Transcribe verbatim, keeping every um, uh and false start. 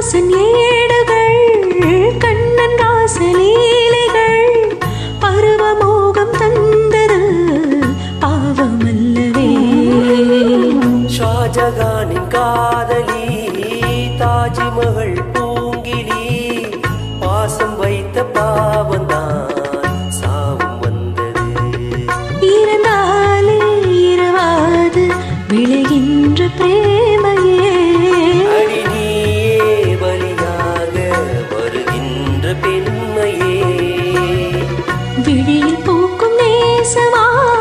ராசன் ஏடுகள் கண்ணன் ராசலீலைகள் பருவமோகம் தந்தது பாவமல்லவே ஷாஜகானின் காதலி தாஜ்மஹல் பூங்கிலி பாசம் வைத்த பாவந்தான் சாவும் வந்தது இருந்தாலே இரவாது விளைகின்ற பிரேமையே அடி நீயே பலியாக வருகின்ற பெண்மையே விழியில் பூக்கும் நேசமா